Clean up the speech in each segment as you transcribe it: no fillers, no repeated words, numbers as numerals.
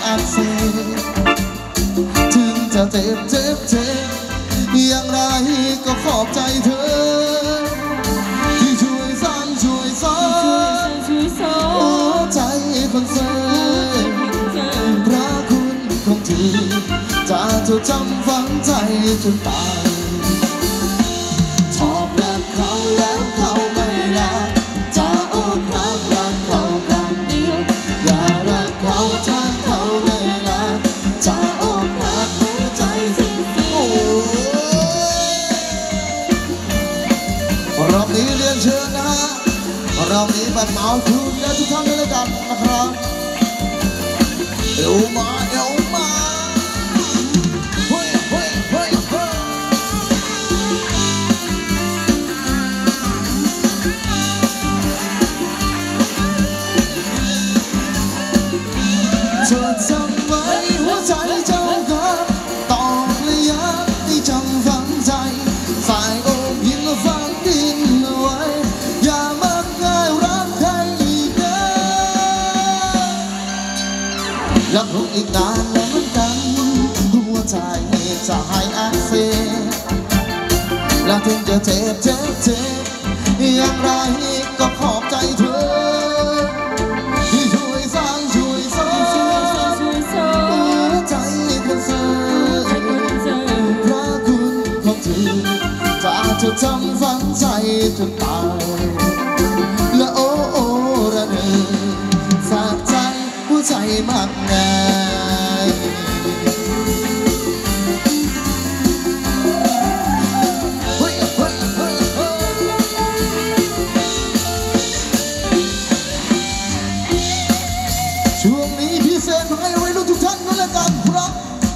อักเสบถึงจะเจ็บอย่างไรก็ขอบใจเธอที่ช่วยสอนหัวใจคนเซ่พระคุณของเธอจะจดจำฝังใจจนตายชอบรักเขาแล้วเขาไม่รักจะอกหักรักเขาครั้งเดียวอย่ารักเขาถ้าเขาไม่รักจะอกหักหัวใจสิ้นรอบนี้เรียนเชิญนะฮะรอบนี้บัดเมาคืนและทุกท่านด้วยกันนะครับเอวมาเธอจำไว้หัวใจเจ้าครับต้องระยะให้จำฝังใจสายโอบยินฝังดินเอาไว้อย่ามักง่ายรักใครอีกนะรักอีกนานแล้วเหมือนกันหัวใจจะหายอักเสบและถึงจะเจ็บอย่างไรก็ขอบใจเธอที่ช่วยสร้างหัวใจคนเซ่พระคุณของเธอจะจำฝังใจจนตายและโอ้ระเนอฝากใจหัวใจมากมายช่วงนี้พิเศษให้วัยรุ่นทุกท่านด้วยละกันครับ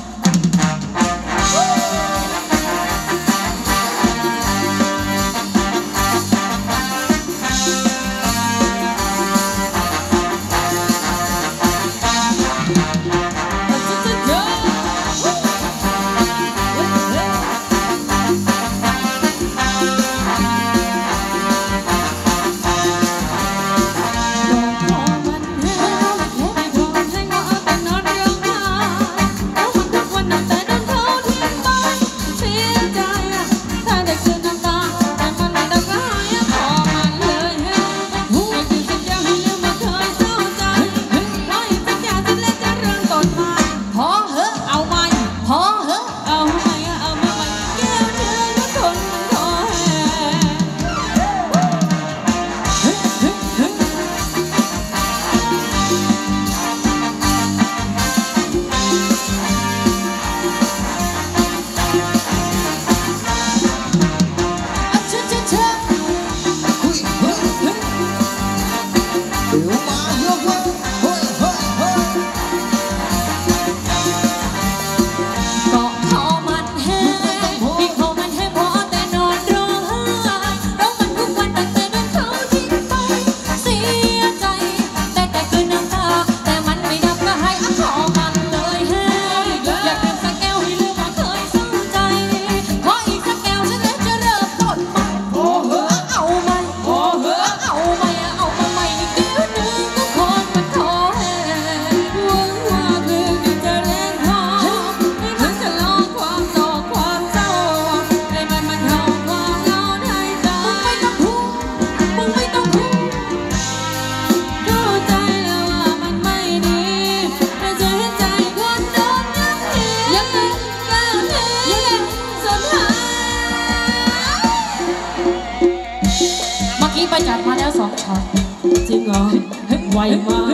ไปจัดมาแล้ว2 ช็อตจริงเหรอไวมาก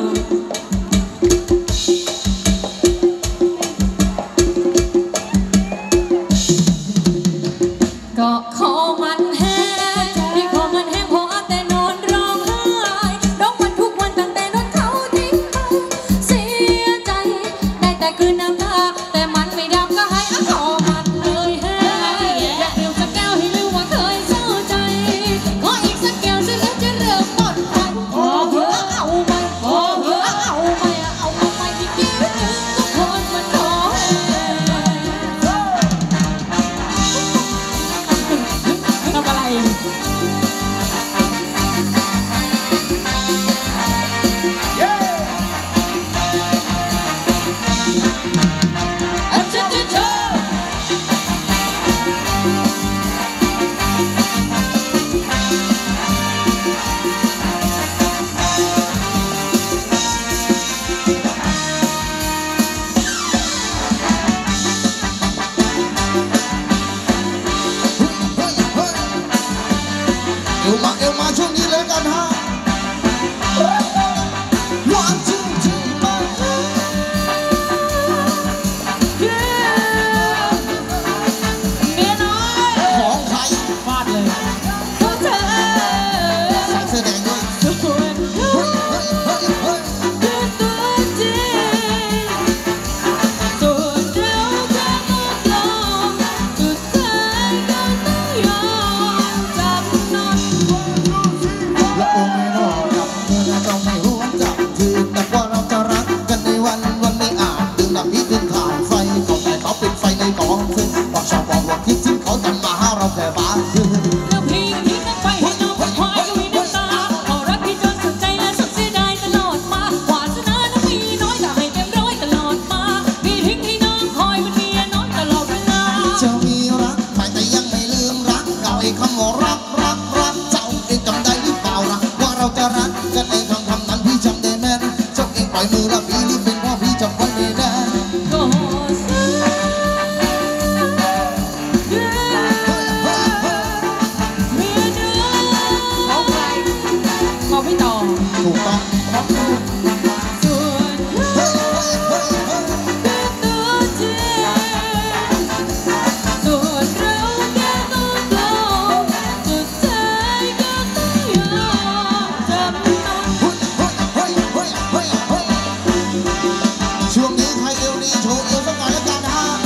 ก็ขอมันแห้งที่ขอมันแห้งพอแต่นอนร้องไห้ร้องมันทุกวันตั้งแต่โดนเขาทิ้งไปเสียใจได้แต่คืนน้ำตาแต่มันไม่ดับก็ให้ขอมันเลยแห้งอยากดื่มสักแก้วให้ลืมว่าเคยเศร้าใจขออีกสักแก้วฉันแล้วจะเริ่มหมดไปเอาไปที่คิดถึงทุกคนมันขอทำอะไรล่อยมือละพี่หรือเป็นพ่อพี่จำไว้ไม่ได้ก็สัญญาเมียเดิมของใครของพี่ต่อถูกต้องส่วนเราเป็นตัวจริงส่วนเราแค่ตัวปลอมสุดท้ายก็ต้องยอมจำนนช่วงนี้ใครเอวดีโชว์เอวสักหน่อยแล้วกันนะฮะ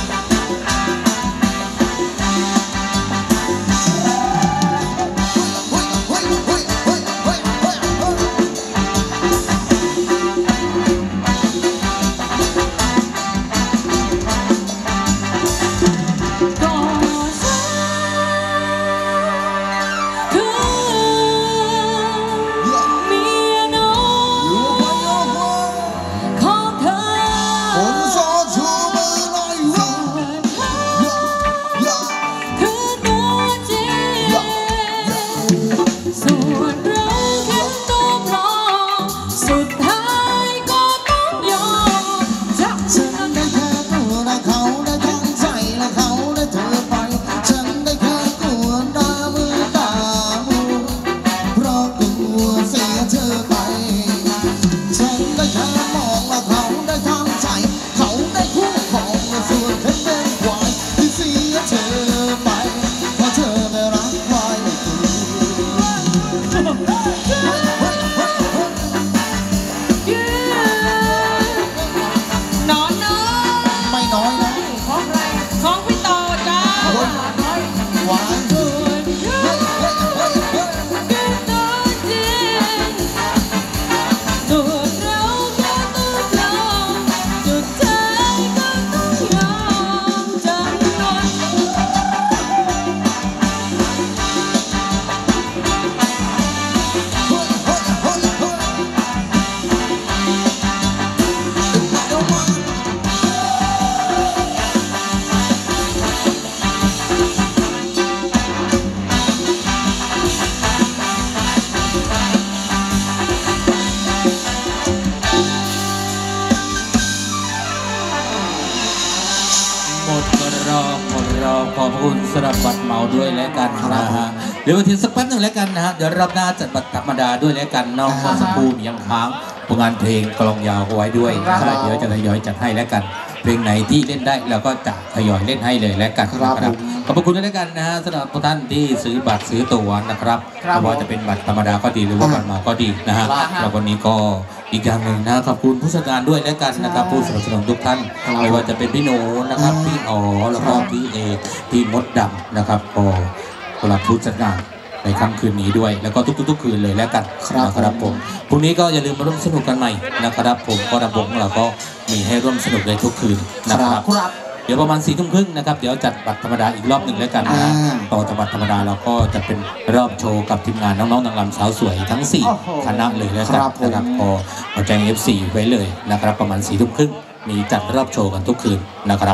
ขอบคุณสำหรับบัตรเหมาด้วยแล้วกันนะฮะเดี๋ยวมาถึงสักแป๊บหนึ่งแล้วกันนะฮะเดี๋ยวรอบหน้าจัดบัตรธรรมดาด้วยแล้วกันน้องสักครู่ยังค้างผลงานเพลงกลองยาวเอาไว้ด้วยเดี๋ยวจะทยอยจัดให้แล้วกันเพลงไหนที่เล่นได้เราก็จะทยอยเล่นให้เลยแล้วกันครับขอบคุณด้วยแล้วกันนะฮะสำหรับทุกท่านที่ซื้อบัตรซื้อตั๋วนะครับไม่ว่าจะเป็นบัตรธรรมดาก็ดีหรือว่าบัตรเหมาก็ดีนะฮะแล้ววันนี้ก็อีกอย่างหนึ่งนะขอบคุณผู้จัดการด้วยแล้วกันนะครับผู้สนับสนุนทุกท่านไม่ว่าจะเป็นพี่โนนะครับพี่อ๋อแล้วก็พี่เอกพี่มดดำนะครับก็สำหรับผู้จัดการในค่ำคืนนี้ด้วยแล้วก็ทุกคืนเลยแล้วกันนะครับผมพรุ่งนี้ก็อย่าลืมมาร่วมสนุกกันใหม่นะครับผมก็ระบบของเราก็มีให้ร่วมสนุกได้ทุกคืนนะครับเดี๋ยวประมาณ4 ทุ่มครึ่งนะครับเดี๋ยวจัดบัตรธรรมดาอีกรอบหนึ่งแล้วกันนะต่อจากบัตรธรรมดาเราก็จะเป็นรอบโชว์กับทีมงานน้องๆนางรำสาวสวยทั้ง4คณะเลยแล้วกันนะครับพอเอาแจ้ง F4 ไว้เลยนะครับประมาณ4 ทุ่มครึ่งมีจัดรอบโชว์กันทุกคืนนะครับ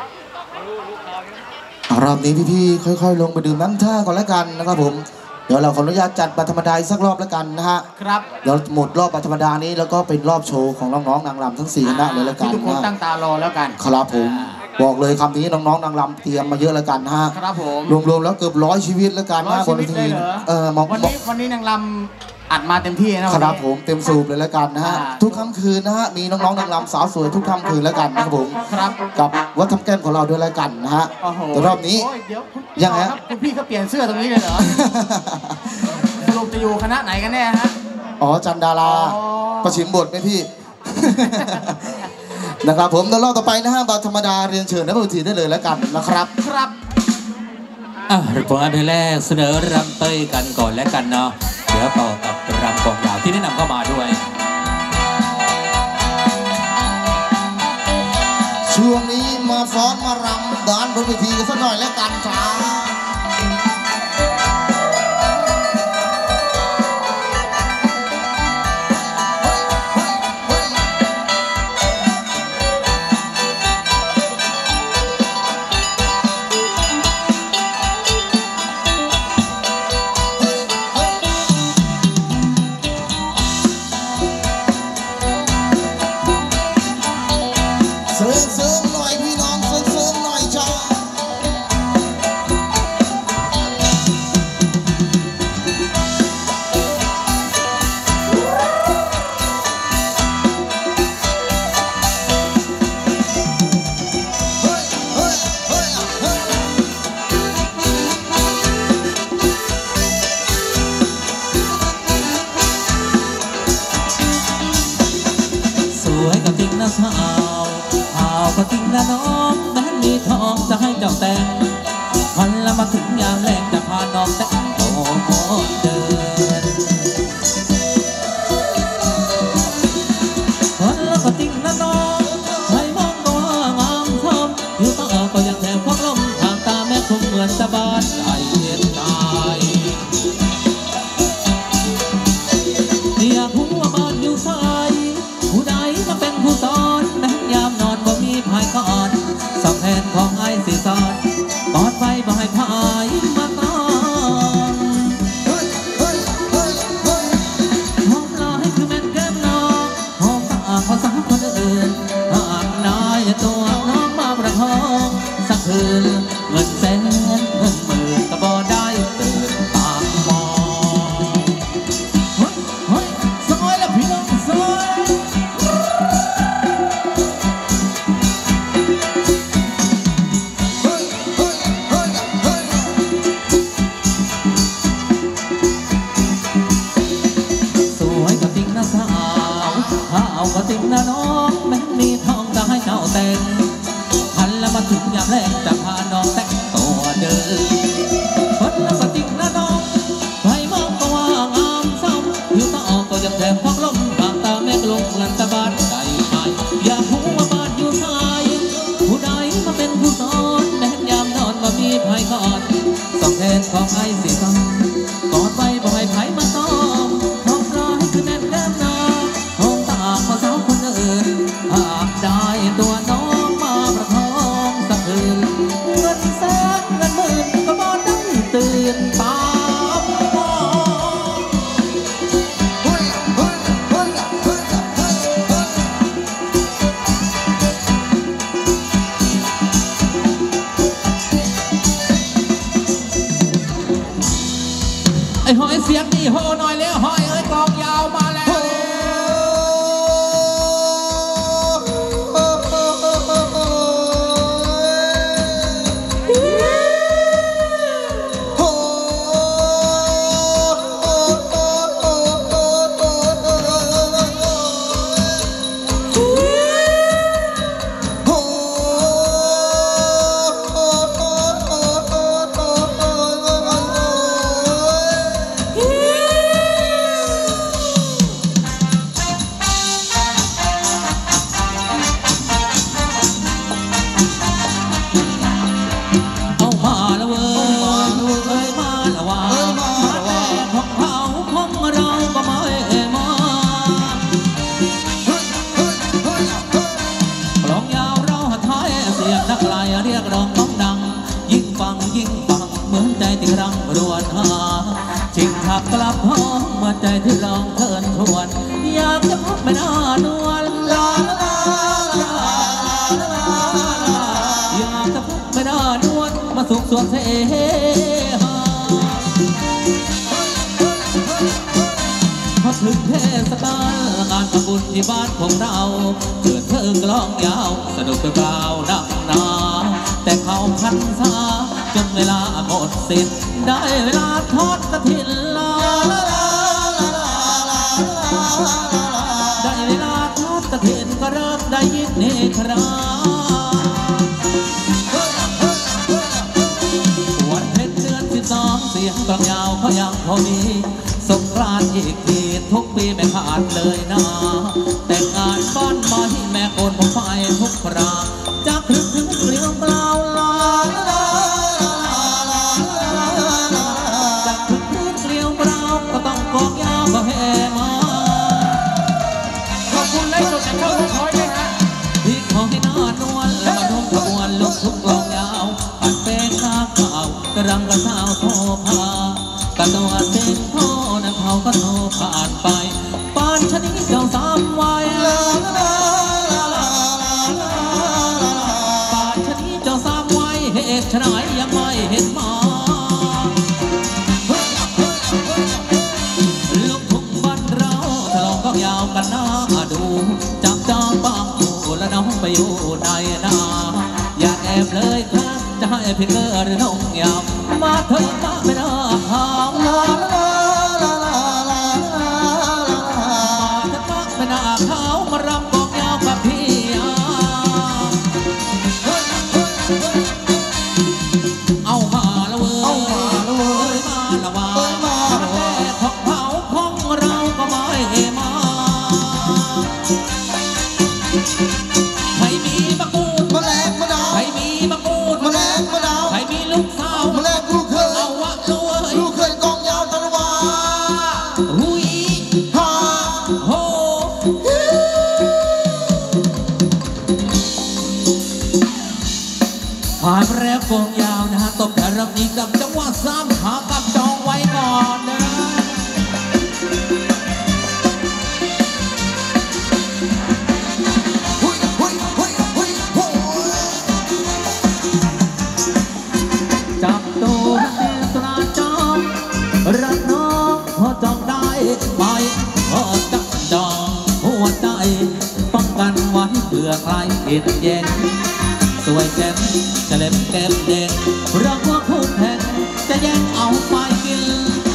รอบนี้พี่ๆค่อยๆลงไปดื่มน้ำท่าก่อนแล้วกันนะครับผมเดี๋ยวเราขออนุญาตจัดบัตรธรรมดาสักรอบแล้วกันนะฮะครับเดี๋ยวหมดรอบบัตรธรรมดานี้แล้วก็เป็นรอบโชว์ของน้องๆนางรำทั้ง4คณะเลยแล้วกันที่ทุกคนตั้งตารอแล้วกันครับผมบอกเลยคำนี้น้องๆนางรำเตรียมมาเยอะแล้วกันนะฮะครับผมรวมๆแล้วเกือบ100 ชีวิตแล้วกันนะคนทีวันนี้นางรำอัดมาเต็มที่นะครับผมเต็มสูบเลยแล้วกันนะฮะทุกค่ำคืนนะฮะมีน้องๆนางรำสาวสวยทุกค่ำคืนแล้วกันนะครับผมครับกับวัดทำแก้มของเราด้วยแล้วกันนะฮะแต่รอบนี้ยังไงคุณพี่เขาเปลี่ยนเสื้อตรงนี้เลยเหรอสรุปจะอยู่คณะไหนกันแน่ฮะอ๋อจันดาราประชิมบทไหมพี่นะครับผมแล้วรอบต่อไปนะฮะบัตรธรรมดาเรียนเชิญนักดนตรีได้เลยแล้วกันนะครับครับผลงานเพลงแรกเสนอรำเต้ยกันก่อนแล้วกันเนาะเดี๋ยวต่อกับรำกองยาวที่แนะนำเข้ามาด้วยช่วงนี้มาฟ้อนมารำด้านบนเวทีกันสักหน่อยแล้วกันจ้านะสาวก็จริงนะน้องแม้มีทองจะให้เจ้าแต่งวันละมาถึงยามแรงจะพาน้องแต่งโตเดินวันละก็จริงนะน้องให้มองตัวงามซ้ำอยู่ต่อก็ยังแถมพวกลมทางตาแม่คงเหมือนสะบานใจเย็นใจอยากรู้ว่าบ้านอยู่ไสผู้ใดมาเป็นผู้สอนแม้ยามนอนบ่มีภายก่อนสองแทนของไอ้สิสอนกอดไว้บ่ให้พายมาตอนหอมลายคือแม่นแก้มน้องหอมตาขอสาวคนอื่นหากนายตัวน้องมาประคองสักคืนเงินแสนเงินหมื่นก็บ่ได้ตื่นตามมองเฮ้ยซอยแล้วพี่น้องซอยก็จริงนะน้องแม้มีทองจะให้เจ้าแต่งพันแล้วมาถึงยามแรกจะพาน้องแต่งตัวเดินพันแล้วก็จริงนะน้องใครมองก็ว่างามซ้ำอยู่ต่อก็ยังแถมพักลมทางตาแม่กลงเงินตะบานใจไปอยากรู้ว่าบ้านอยู่ไสผู้ใดมาเป็นผู้สอนแม้ยามนอนก็มีภัยก่อนสองแทนของไอ้สิซ้ำกอดไว้บ่ให้ไผมาต้องท้องร้ายคือแน่นแก้มนาขอสาวคนอื่นหากได้ตัวน้องมาประคองสักคืนเงินแสนเงินหมื่นก็บ่ได้ตื่นตามมองไอ้หอยเสียงดีโหหน่อยแล้วหอยเอ้ยกองยาวมาแล้วกลับห้องเมื่อใจที่ลองเทินทวนอยากจะพบไม่น่านวลลาลาลาอยากจะพบไม่น่านวลมาสุขส่วนเสหาพอถึงเทศกาลงานทำบุญที่บ้านของเราเกิดเพิ่งกลองยาวสนุกเปล่านักหนาแต่เขาพันษาจนเวลาหมดสิ้นได้เวลาทอดกฐินได้เวลาทอดกฐินก็เริ่มได้ยินนี่ครับวันเพ็ญเดือน12เสียงกลองยาวเขายังพอมีสงกรานต์อีกทีทุกปีไม่ขาดเลยนะแต่งานบ้านไม้แม่โกนผมไฟทุกคราจากครึ่งถึงเกลียวเปล่าลาจากครึ่งถึงเกลียวเปล่าก็ต้องกองยาวก็แห่มาขอบคุณไล่สดจากช่องทุกคอยด้วยฮะที่ขอให้หน้านวลและมาร่วมขบวนลุกทุกกลองยาวปัดเป็นข้าเก่ากระรังกระสาวโทพากระตัวเส้นพ่อนะเขาก็โทผ่านไปปานชนิดเจ้าสามวัยปานชนิดเจ้าสามวัยเหตุไฉนยังไม่เห็นมาลูกทุ่งบ้านเราถ้าลองก็ยาวกันหน้าดูจับจองบ้างอยู่และน้องไปอยู่ในนาอย่าแอบเลยครับจะให้พี่เกอหรือน้องยาวมาเถิดมาไม่น่าหามมาเถิดมาไม่น่าเขามารำกองยาวกับพี่ใครมีมะกรูดแมลงมะนาวใครมีมะกรูดแมลงมะนาวใครมีลูกสาวแมลงลูกเคยเอาวะรวยลูกเคยกองยาวตะวาหุยฮาโฮผ่านแล้วกองยาวนะฮะตบแต่รับนี้กับจังหวะสามขากับจองไว้ก่อนนะหุยหุยหุยหุยหุยจับตัวเดินตราจอมรักน้องพอจองได้ไหมพอจับจองหัวใจป้องกันไว้เพื่อใครผิดแย้งสวยแก่นจะเล็บแก้มเด็กรักว่าคู่แข่งจะแย่งเอาไปกิน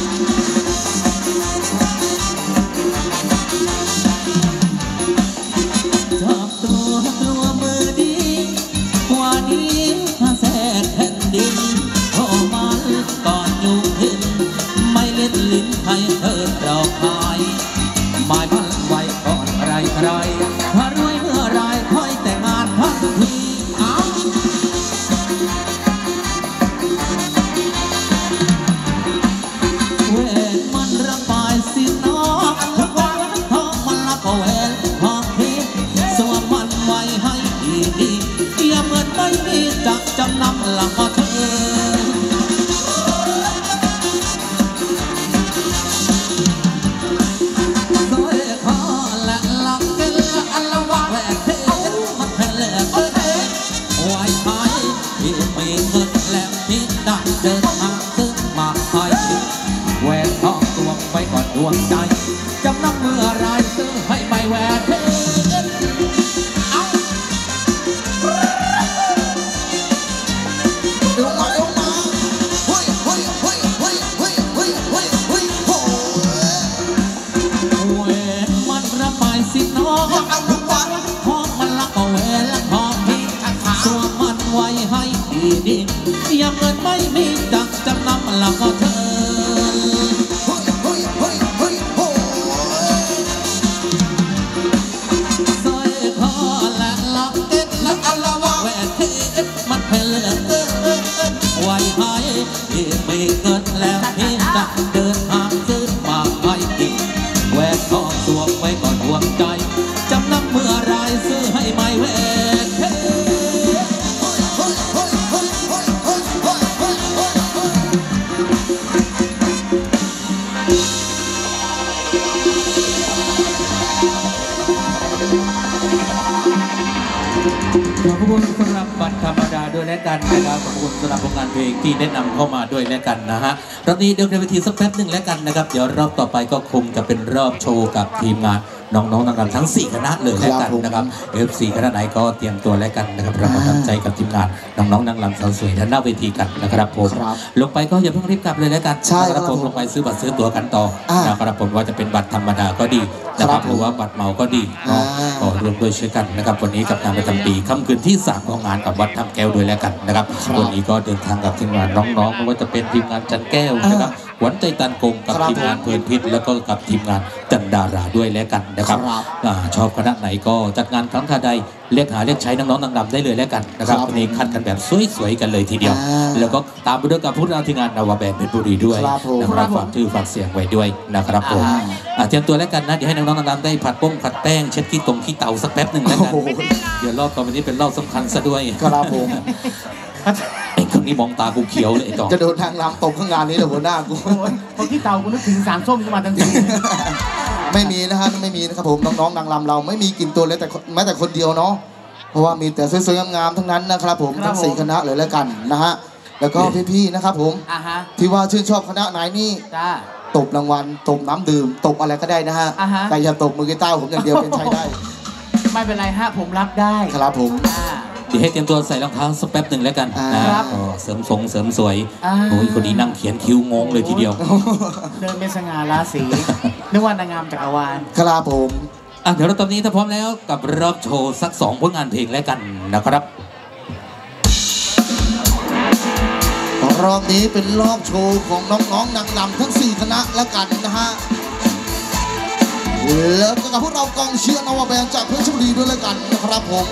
จับตัวกลัวมือดีกว่านี้ถ้าแทรกแผ่นดินโอ้มันก่อนอยู่หินไม่เล่นลิ้นให้เธอเราคายหมายมันไว้ก่อนใครถ้ารวยเมื่อไรค่อยแต่งงานทันทีเวทมันระบายสิน้องถ้าวันทองมันละก็เวทพอพี่สวมมันไว้ให้ดีๆอย่าเหมือนไม่มีจะจำนำละก็เธอสวยคอและหลักเกลืออันละว่าแหวกเทมันแผ่นแหลกไว้ไว้ที่มีเงินและที่ได้เดินทางซื้อมาให้แหวนทองตัวไว้ก่อนดวงใจจำนำเมื่อไรซื้อให้ไม่แหวนเอาลงมาลงมาหุยหุยหุยหุยหุยหุยหุยหุยโอ้ยแหวนมันระบายสิน้องอยากเอาทุกวันทองมันละก็แหวนละทองพี่สวมมันไว้ให้ดีๆอย่าเงินไม่มีจักจำนำละก็เธอหุยหุยหุยหุยโอ้ยสร้อยคอและล็อกเก็ตและอัลวาแหวนที่มันเป็นเรื่องไว้ให้ที่มีเงินแล้วที่จะเดินทางซื้อมาให้ดีแหวนทองสวมไว้ก่อนดวงใจจำนำเมื่อไรซื้อให้ไม่แหวนหุยหุยหุยหุยหุยหุยหุยหุยหุยหุยขอบคุณสำหรับบัตรธรรมดาด้วยและกันนะครับขอบคุณสำหรับผลงานเพลงที่แนะนำเข้ามาด้วยและกันนะฮะรอบนี้เดี๋ยวในเวทีสักแป๊บหนึ่งแล้วกันนะครับเดี๋ยวรอบต่อไปก็คงจะเป็นรอบโชว์กับทีมงานน้องๆนางรำทั้ง4คณะเลยแล้วกันนะครับ F4 คณะไหนก็เตรียมตัวแล้วกันนะครับเรามาทำใจกับทีมงานน้องๆนางรำสาวสวยด้านหน้าเวทีกันนะครับผมลงไปก็อย่าเพิ่งรีบกลับเลยแล้วกันนะครับผมลงไปซื้อบัตรซื้อตั๋วกันต่อนะครับผมว่าจะเป็นบัตรธรรมดาก็ดีนะครับหรือว่าบัตรเหมาก็ดีเนาะก็รวมด้วยช่วยกันนะครับวันนี้กับงานประจำปีค่ำคืนที่3ของงานกับวัดถ้ำแก้วด้วยแล้วกันนะครับวันนี้ก็เดินทางกับทีมงานน้องๆไม่ว่าจะเป็นทีมงานจันแก้วนะครับหวันใจตันกงกับทีมงานเพลินพิษแล้วก็กับทีมงานจันดาราด้วยแล้วกันนะครับชอบคณะไหนก็จัดงานครั้งใดเรียกหาเรียกใช้น้องๆนางรำได้เลยแล้วกันนะครับวันนี้คัดกันแบบสวยๆกันเลยทีเดียวแล้วก็ตามไปด้วยกับผู้นำทีมงานนาวาแบนด์เพชรบุรีด้วยนะครับฝากชื่อฝากเสียงไว้ด้วยนะครับผมเตรียมตัวแล้วกันนะเดี๋ยวให้น้องๆนางรำได้ผัดผัดแป้งเช็ดขี้ตรงขี้เตาสักแป๊บหนึ่งแล้วกันเดี๋ยวรอบต่อไปนี้เป็นรอบสำคัญซะด้วยครับผมไอ้คนนี้มองตากูเขียวเลยไอ้ต่อจะโดนทางรำตกข้างงานนี้เลยหัวหน้ากูโอ้ยพอที่เตากูนึกถึงสารส้มขึ้นมาทันทีไม่มีนะฮะไม่มีนะครับผมน้องๆนางรำเราไม่มีกลิ่นตัวเลยแต่แม้แต่คนเดียวเนาะเพราะว่ามีแต่สวยๆงามๆทั้งนั้นนะครับผมทั้ง4คณะเลยแล้วกันนะฮะแล้วก็พี่ๆนะครับผมที่ว่าชื่นชอบคณะไหนนี่จ้าตบรางวัลตบน้ำดื่มตบอะไรก็ได้นะฮะแต่อย่าตบมือกีตาร์ผมอย่างเดียวเป็นใช้ได้ไม่เป็นไรฮะผมรับได้ครับผมเดี๋ยวให้เตรียมตัวใส่รองเท้าสักแป๊บหนึ่งแล้วกันนะครับเสริมทรงเสริมสวยโอ้ยคนนี้นั่งเขียนคิ้วงงเลยทีเดียวเดินเป็นสง่าราศีนึกว่านางงามจักรวาลครับผมเดี๋ยวเราตอนนี้ถ้าพร้อมแล้วกับรอบโชว์สัก2ผลงานเพลงแล้วกันนะครับรอบนี้เป็นรอบโชว์ของน้องๆนางรำทั้ง4คณะแล้วกันนะฮะแล้วก็กับพวกเรากองเชียร์นวแบนจากเพชรบุรีด้วยแล้วกันนะครับผม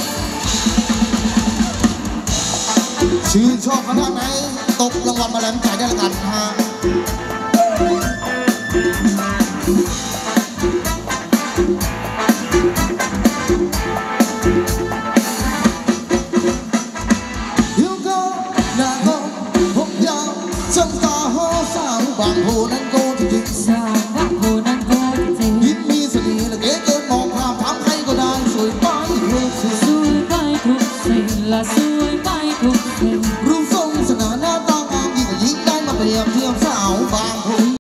ชื่นชอบขนาดไหนตบรางวัลมาแล้วจ่ายได้แล้วกันฮะฮิวโก้นาโก้พบยาวจำตาโฮสาวบางโพนั้นโกจริงๆสาวบางโพนั้นโกจริงยิ้มมีเสน่ห์และเก๋เกินมองภาพถามใครก็ได้สวยไปทุกสิ่งสวยไปทุกสิ่งละสวยไปทุกสิ่งรูปทรงสง่าหน้าตางามยิ่งกว่ายิ่งได้มาเปรียบเทียบสาวบางโพ